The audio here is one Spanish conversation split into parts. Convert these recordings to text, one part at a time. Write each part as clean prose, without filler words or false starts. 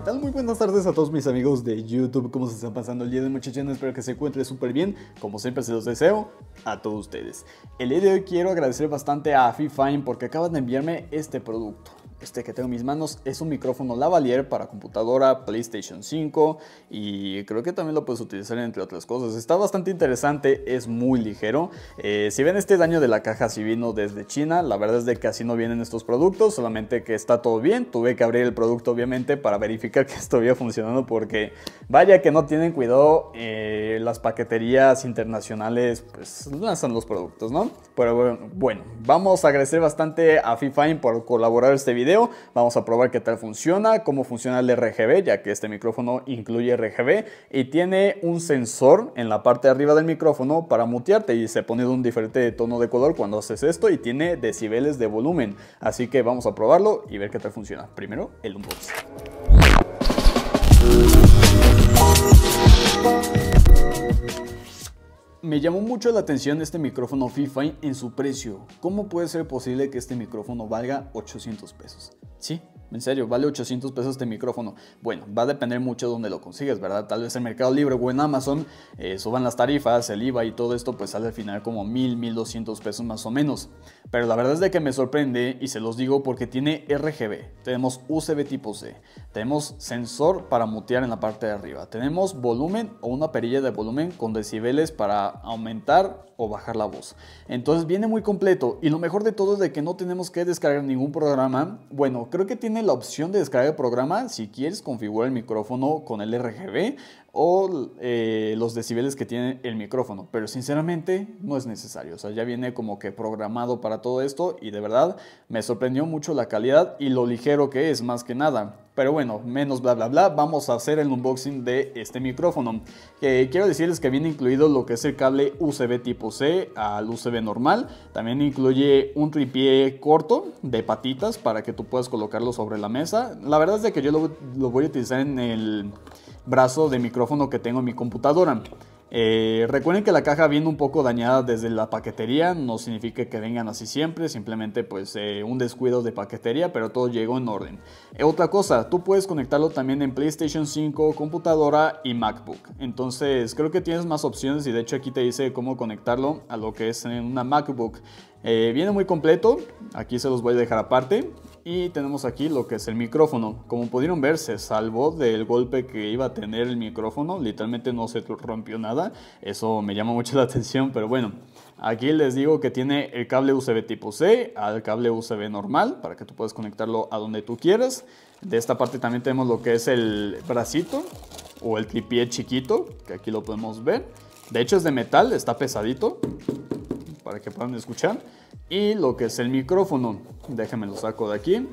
tal? Muy buenas tardes a todos mis amigos de YouTube. ¿Cómo se están pasando el día de hoy, muchachos? Espero que se encuentren súper bien. Como siempre se los deseo a todos ustedes. El día de hoy quiero agradecer bastante a Fifine porque acaban de enviarme este producto. Este que tengo en mis manos es un micrófono lavalier para computadora, PlayStation 5 y creo que también lo puedes utilizar entre otras cosas. Está bastante interesante, es muy ligero. Si ven este daño de la caja, si vino desde China, la verdad es de que así no vienen estos productos, solamente que está todo bien. Tuve que abrir el producto obviamente para verificar que estuviera funcionando porque vaya que no tienen cuidado las paqueterías internacionales, pues lanzan los productos, ¿no? Pero bueno, vamos a agradecer bastante a Fifine por colaborar este video. Vamos a probar qué tal funciona, cómo funciona el RGB, ya que este micrófono incluye RGB y tiene un sensor en la parte de arriba del micrófono para mutearte y se pone de un diferente tono de color cuando haces esto y tiene decibeles de volumen. Así que vamos a probarlo y ver qué tal funciona. Primero, el unboxing. Me llamó mucho la atención este micrófono Fifine en su precio. ¿Cómo puede ser posible que este micrófono valga 800 pesos? Sí, en serio, vale 800 pesos este micrófono. Bueno, va a depender mucho de dónde lo consigues, ¿verdad? Tal vez en Mercado Libre o en Amazon suban las tarifas, el IVA y todo esto, pues sale al final como 1200 pesos más o menos. Pero la verdad es de que me sorprende y se los digo porque tiene RGB, tenemos USB tipo C, tenemos sensor para mutear en la parte de arriba, tenemos volumen o una perilla de volumen con decibeles para aumentar o bajar la voz. Entonces viene muy completo y lo mejor de todo es de que no tenemos que descargar ningún programa. Bueno, creo que tiene la opción de descargar el programa si quieres configurar el micrófono con el RGB o los decibeles que tiene el micrófono, pero sinceramente no es necesario. O sea, ya viene como que programado para todo esto y de verdad me sorprendió mucho la calidad y lo ligero que es, más que nada. Pero bueno, menos bla bla bla, vamos a hacer el unboxing de este micrófono. Quiero decirles que viene incluido lo que es el cable USB tipo C al USB normal. También incluye un tripié corto de patitas para que tú puedas colocarlo sobre la mesa. La verdad es de que yo lo voy a utilizar en el brazo de micrófono que tengo en mi computadora. Recuerden que la caja viene un poco dañada desde la paquetería, no significa que vengan así siempre, simplemente pues un descuido de paquetería, pero todo llegó en orden. Otra cosa, tú puedes conectarlo también en PlayStation 5, computadora y MacBook, entonces creo que tienes más opciones y de hecho aquí te dice cómo conectarlo a lo que es en una MacBook. Viene muy completo, aquí se los voy a dejar aparte. Y tenemos aquí lo que es el micrófono. Como pudieron ver, se salvó del golpe que iba a tener el micrófono. Literalmente no se rompió nada. Eso me llama mucho la atención, pero bueno. Aquí les digo que tiene el cable USB tipo C al cable USB normal para que tú puedas conectarlo a donde tú quieras. De esta parte también tenemos lo que es el bracito o el tripié chiquito, que aquí lo podemos ver. De hecho es de metal, está pesadito para que puedan escuchar. Y lo que es el micrófono, déjenme lo saco de aquí.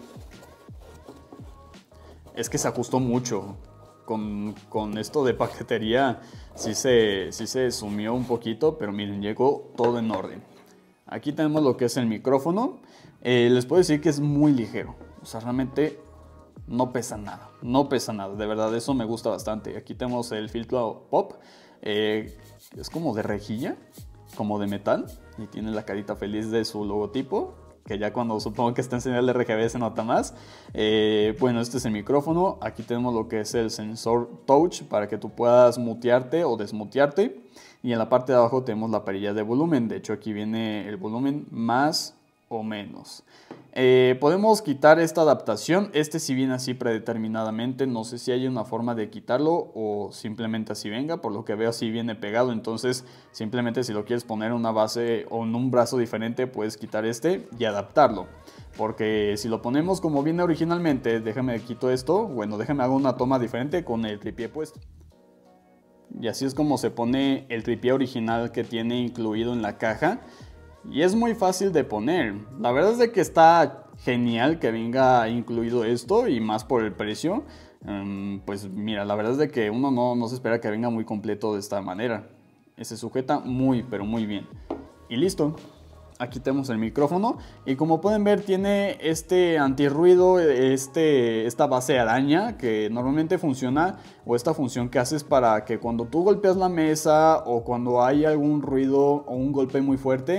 Es que se ajustó mucho con esto de paquetería, sí se sumió un poquito, pero miren, llegó todo en orden. Aquí tenemos lo que es el micrófono. Les puedo decir que es muy ligero, o sea, realmente no pesa nada, no pesa nada, de verdad, eso me gusta bastante. Aquí tenemos el filtro pop, es como de rejilla, como de metal, y tiene la carita feliz de su logotipo, que ya cuando supongo que está en señal de RGB se nota más. Bueno, este es el micrófono. Aquí tenemos lo que es el sensor touch para que tú puedas mutearte o desmutearte, y en la parte de abajo tenemos la perilla de volumen. De hecho aquí viene el volumen más o menos. Podemos quitar esta adaptación. Este sí viene así predeterminadamente, no sé si hay una forma de quitarlo o simplemente así venga. Por lo que veo así viene pegado, entonces simplemente si lo quieres poner en una base o en un brazo diferente puedes quitar este y adaptarlo, porque si lo ponemos como viene originalmente, déjame quito esto, bueno, déjame hago una toma diferente con el tripié puesto. Y así es como se pone el tripié original que tiene incluido en la caja. Y es muy fácil de poner. La verdad es de que está genial que venga incluido esto y más por el precio. Pues mira, la verdad es de que uno no se espera que venga muy completo de esta manera. Se sujeta muy pero muy bien. Y listo. Aquí tenemos el micrófono y como pueden ver tiene este antirruido, esta base araña que normalmente funciona, o esta función que haces para que cuando tú golpeas la mesa o cuando hay algún ruido o un golpe muy fuerte,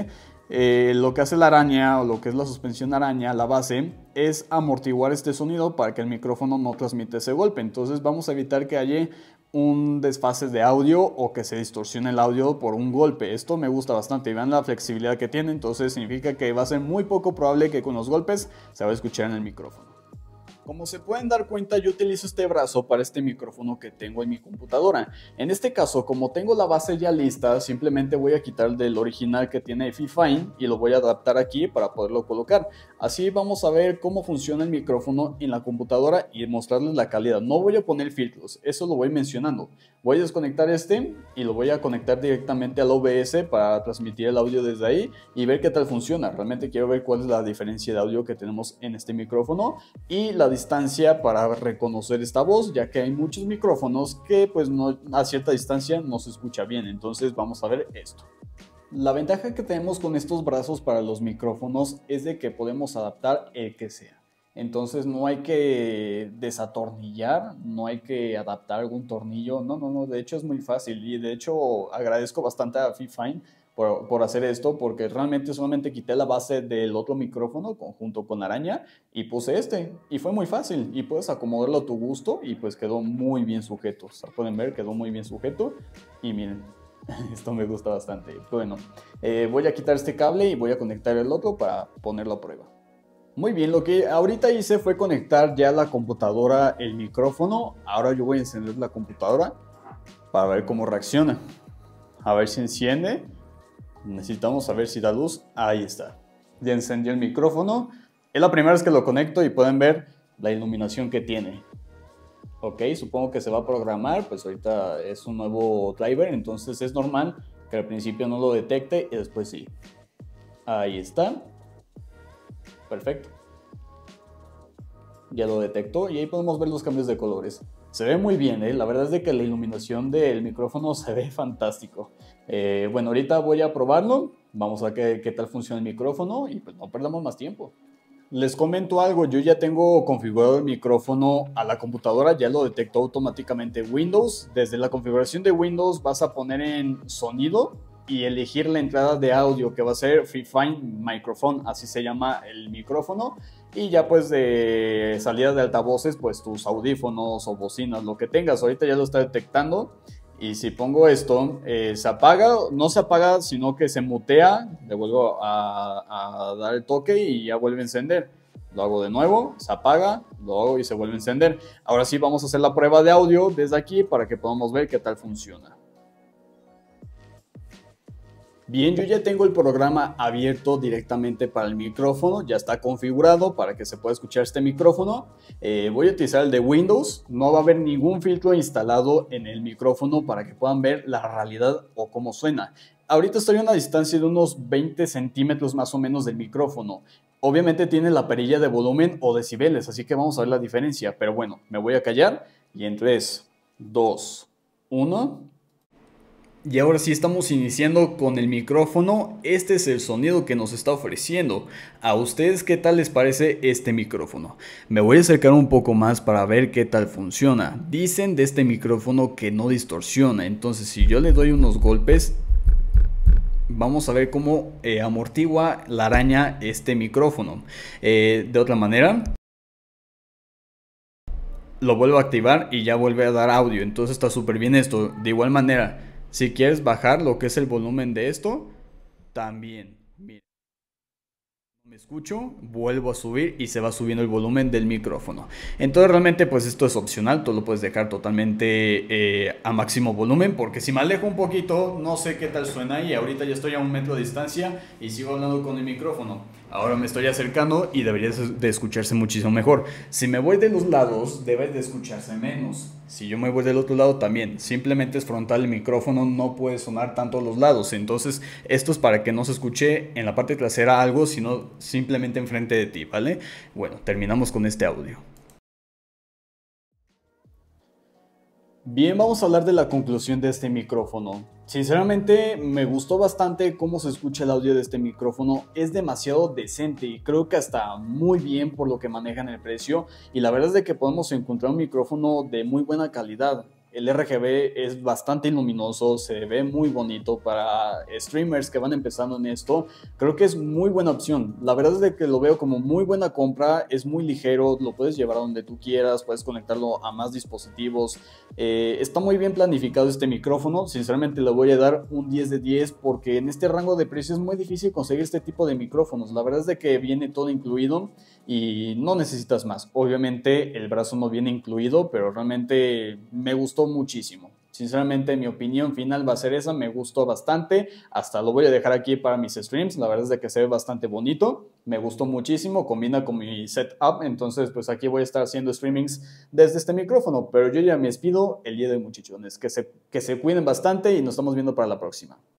Lo que hace la araña o lo que es la suspensión araña, la base, es amortiguar este sonido para que el micrófono no transmita ese golpe. Entonces vamos a evitar que haya un desfase de audio o que se distorsione el audio por un golpe. Esto me gusta bastante y vean la flexibilidad que tiene, entonces significa que va a ser muy poco probable que con los golpes se va a escuchar en el micrófono. Como se pueden dar cuenta, yo utilizo este brazo para este micrófono que tengo en mi computadora. En este caso, como tengo la base ya lista, simplemente voy a quitar del original que tiene Fifine y lo voy a adaptar aquí para poderlo colocar. Así vamos a ver cómo funciona el micrófono en la computadora y mostrarles la calidad. No voy a poner filtros, eso lo voy mencionando. Voy a desconectar este y lo voy a conectar directamente al OBS para transmitir el audio desde ahí y ver qué tal funciona. Realmente quiero ver cuál es la diferencia de audio que tenemos en este micrófono y la distancia para reconocer esta voz, ya que hay muchos micrófonos que pues a cierta distancia no se escucha bien. Entonces vamos a ver esto. La ventaja que tenemos con estos brazos para los micrófonos es de que podemos adaptar el que sea. Entonces no hay que desatornillar, no hay que adaptar algún tornillo, no, de hecho es muy fácil y de hecho agradezco bastante a Fifine por hacer esto porque realmente solamente quité la base del otro micrófono junto con araña y puse este y fue muy fácil y puedes acomodarlo a tu gusto y pues quedó muy bien sujeto, o sea, pueden ver quedó muy bien sujeto y miren. Esto me gusta bastante. Bueno, voy a quitar este cable y voy a conectar el otro para ponerlo a prueba. Muy bien, lo que ahorita hice fue conectar ya la computadora, el micrófono. Ahora yo voy a encender la computadora para ver cómo reacciona. A ver si enciende. Necesitamos saber si da luz. Ahí está. Ya encendió el micrófono. Es la primera vez que lo conecto y pueden ver la iluminación que tiene. Ok, supongo que se va a programar, pues ahorita es un nuevo driver, entonces es normal que al principio no lo detecte y después sí. Ahí está. Perfecto. Ya lo detectó y ahí podemos ver los cambios de colores. Se ve muy bien, la verdad es de que la iluminación del micrófono se ve fantástico. Bueno, ahorita voy a probarlo, vamos a ver qué tal funciona el micrófono y pues no perdamos más tiempo. Les comento algo, yo ya tengo configurado el micrófono a la computadora, ya lo detectó automáticamente Windows. Desde la configuración de Windows vas a poner en sonido y elegir la entrada de audio que va a ser Fifine Microphone, así se llama el micrófono. Y ya pues de salida de altavoces, pues tus audífonos o bocinas, lo que tengas, ahorita ya lo está detectando. Y si pongo esto, se apaga, no se apaga, sino que se mutea, le vuelvo a dar el toque y ya vuelve a encender. Lo hago de nuevo, se apaga, lo hago y se vuelve a encender. Ahora sí vamos a hacer la prueba de audio desde aquí para que podamos ver qué tal funciona. Bien, yo ya tengo el programa abierto directamente para el micrófono, ya está configurado para que se pueda escuchar este micrófono. Voy a utilizar el de Windows, no va a haber ningún filtro instalado en el micrófono para que puedan ver la realidad o cómo suena. Ahorita estoy a una distancia de unos 20 centímetros más o menos del micrófono. Obviamente tiene la perilla de volumen o decibeles, así que vamos a ver la diferencia. Pero bueno, me voy a callar y en 3, 2, 1... Y ahora sí estamos iniciando con el micrófono. Este es el sonido que nos está ofreciendo. ¿A ustedes qué tal les parece este micrófono? Me voy a acercar un poco más para ver qué tal funciona. Dicen de este micrófono que no distorsiona. Entonces si yo le doy unos golpes, vamos a ver cómo amortigua la araña este micrófono. De otra manera, lo vuelvo a activar y ya vuelve a dar audio. Entonces está súper bien esto. De igual manera, si quieres bajar lo que es el volumen de esto, también. Mira, me escucho, vuelvo a subir y se va subiendo el volumen del micrófono. Entonces realmente pues esto es opcional, tú lo puedes dejar totalmente a máximo volumen, porque si me alejo un poquito no sé qué tal suena y ahorita ya estoy a 1 metro de distancia y sigo hablando con el micrófono. Ahora me estoy acercando y debería de escucharse muchísimo mejor. Si me voy de los lados, debe de escucharse menos. Si yo me voy del otro lado también. Simplemente es frontal el micrófono, no puede sonar tanto a los lados. Entonces esto es para que no se escuche en la parte trasera algo, sino simplemente enfrente de ti, ¿vale? Bueno, terminamos con este audio. Bien, vamos a hablar de la conclusión de este micrófono. Sinceramente me gustó bastante cómo se escucha el audio de este micrófono, es demasiado decente y creo que está muy bien por lo que manejan el precio y la verdad es de que podemos encontrar un micrófono de muy buena calidad. el RGB es bastante luminoso, se ve muy bonito para streamers que van empezando en esto. Creo que es muy buena opción. La verdad es de que lo veo como muy buena compra, es muy ligero, lo puedes llevar a donde tú quieras, puedes conectarlo a más dispositivos. Está muy bien planificado este micrófono, sinceramente le voy a dar un 10 de 10 porque en este rango de precio es muy difícil conseguir este tipo de micrófonos. La verdad es de que viene todo incluido y no necesitas más. Obviamente el brazo no viene incluido, pero realmente me gustó muchísimo. Sinceramente mi opinión final va a ser esa, me gustó bastante, hasta lo voy a dejar aquí para mis streams, la verdad es de que se ve bastante bonito, me gustó muchísimo, combina con mi setup, entonces pues aquí voy a estar haciendo streamings desde este micrófono, pero yo ya me despido el día de hoy, muchachones, que se cuiden bastante y nos estamos viendo para la próxima.